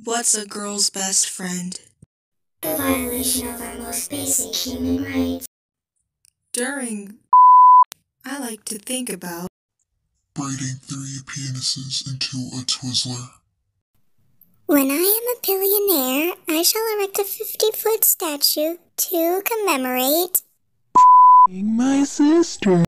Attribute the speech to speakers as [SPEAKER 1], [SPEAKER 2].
[SPEAKER 1] What's a girl's best friend?
[SPEAKER 2] A violation of our most basic human rights.
[SPEAKER 1] During I like to think about
[SPEAKER 3] braiding 3 penises into a Twizzler.
[SPEAKER 2] When I am a billionaire, I shall erect a 50-foot statue to commemorate
[SPEAKER 3] My sister.